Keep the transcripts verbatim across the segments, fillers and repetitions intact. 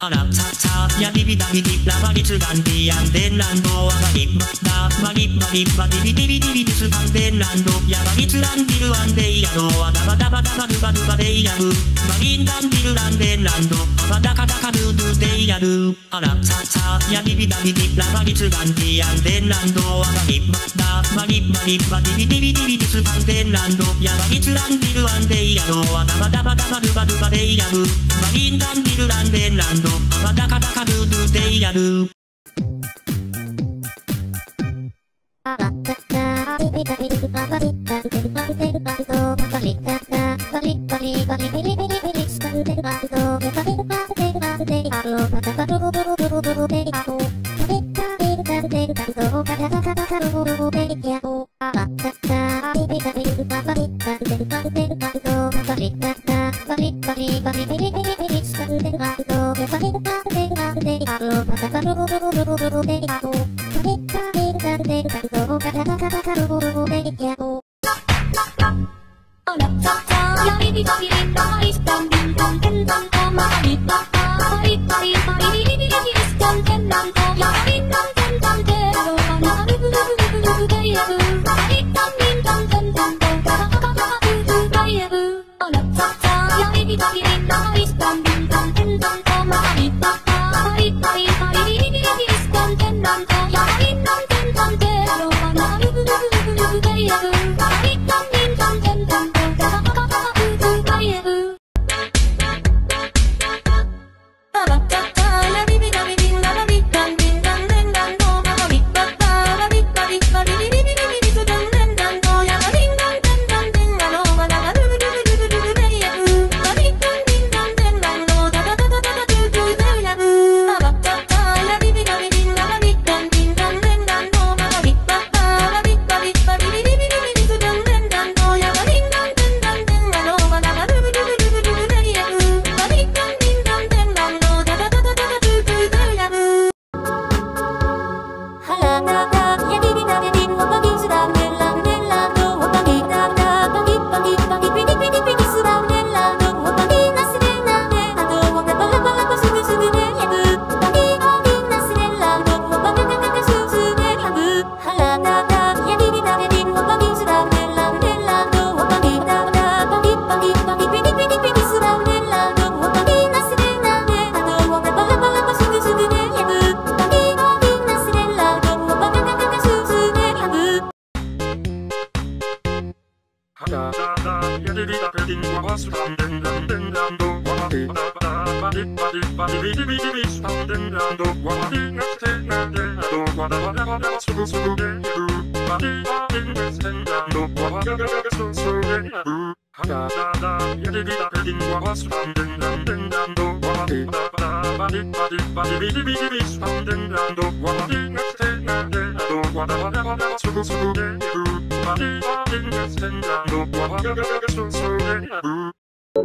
あらささやビビダビビラバリツガンディアンデンランドアバリダバリバリバリビビビビビビスガンデンランドヤバリツランディルアンデイヤドアダバダバダバドバドバデイヤルバリンダンディルランデンランドアバダカダカドゥドゥデイヤルあらささやビビダビビラバリツガンディアンデンランドアバリダバリバリバリビビビビビビスガンデンランドヤバリツランディルアンデイヤドアダバダバダバドバドバデイヤルバリンダンディルランデンランドアバダカダカドゥドゥデイヤルあらたたビビダビビババリダンデルバンデルバンドバリダダバリバリバリビリビリビリスタンデルバンドバリバリバンデルバンデルバンドバタバドロドロドロドロデイヤドバリダビルダンデルバンドガダガダガダロロロデイヤドあらたたビビダビビババリダンデルバンデルバンドバリダダバリバリバリビリビリビリスタンデルバンドバリバリバンデルバンデルバンドバタバドロドロドロドロデイヤドバリダビルダンデルバンドガダガダガダロロロデイヤドあらささやビビバビリバリスタンディンタンテンタンタマリババリバリバリビリビリビリスタンテンランドヤバリンタンテンタンテロバナルブルブルブルブデイヤブバリタンディンタンテンタントガダガダガダブルデイヤブあらささやビビバビリバリスタンディンタンテンタンタマリババリバリバリビリビリビリスタンテンランドヤバリンタンテンタンテロバナルブルブルブルブデイヤブバリタンディンタンテンタントガダガダガダブルデイヤブあらたたやビビダビビララビタンディンタンデンランドバリバババリバリバリビリビリビリスタンデンランドヤバリンタンテンタンテンラロバナルブルブルブルブデイヤブバリタンディンタンテンランドダダダダダダドゥドゥデイヤブあらたたやビビダビビララビタンディンタンデンランドバリバババリバリバリビリビリビリスタンデンランドヤバリンタンテンタンテンラロバナルブルブルブルブルデイヤブバリタンディンタンテンランドダダダダダダドゥドゥデイヤブハラダダやビビダビビのバビスランデンランデンランドバビダダバビバビバビビリビリビリスランデンランドバビナスレンランデンランドババラバラバスグスグデイヤブバビバビナスレンランドババガガガススデイヤブハラダダやビビダビビのバビスランデンランデンランドバビダダバビバビバビビリビリビリスランデンランドバビナスレンランデンランドババラバラバスグスグデイヤブバビバビナスレンランドババガガガガススデイヤブハラダダやビビダビビのバスランデンランデンランドバビダダバビバビバビビリビリビリスタンデンランドバビナスレンランデンランドバダバダバダバスグスグデイヤブバビバビナスレンランドババガガガガススデイヤブハラダダやビビダビビのバスランデンランデンランドバビダダバビバビバビビリビリビリスタンデンランドバビナスレンランデンランドバダバダバダバスグスグデイヤブバビバビナスレンランドババガガガガススデイヤブ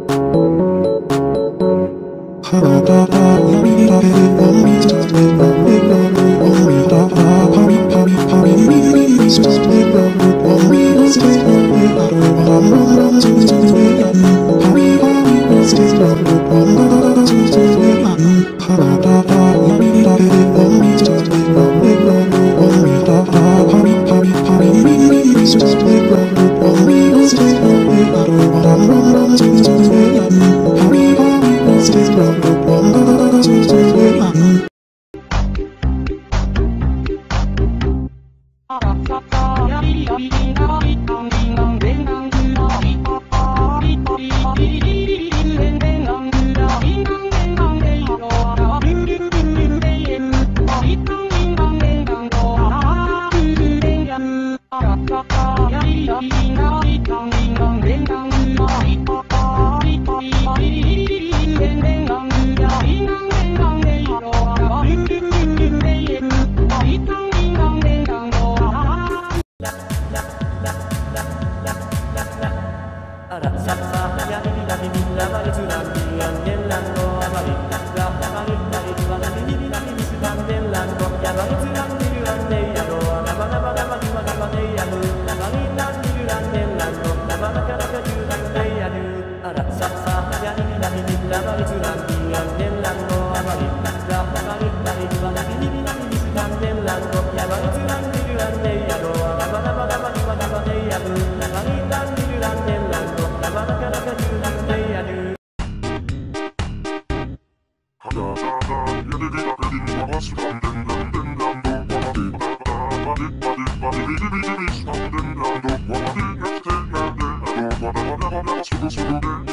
ハラダダやビビダビビのバスランデンランデンランドバビダダバビバビバビビリビリスタンデンランドバビナスレンランデンランドバダバダバスグスグデイヤブバビバビナスレンランドバダバダバスグスグデイヤブハラダダやビビダビビのバスランデンランデンランドバビダダバビバビバビビリビリスタンデンランドバビナスレンランデンランドバダバダバスグスグデイヤブバビバビナスレンランドバダバダバスグスグデイヤブあらささやビビダビビラビタンディンランデンランドバビババビバビバビビリビリスレンデンランドバビナンデンランデンランドバビルルルルルデイヤブバビタンディンランデンランドバビルルデイヤブあらささやビビダビビラビタンディンランデンランドバビババビバビバビビリビリスレンデンランドバビナンデンランデンランドバビルルルルルデイヤブバビタンディンランデンランドあらささやビビダビビラバリツランディアンデンランドバリダダバリバリバラビビビラビビスランデンランドヤバリツランディルランデイヤドラバラバラバリバラバデイヤドラバリランディルランデンランドラバラカラカジュランデイヤドあらささやビビダビビラバリツランディアンデンランドバリ Super, super, super, super, super, super, super, super, super, super, super,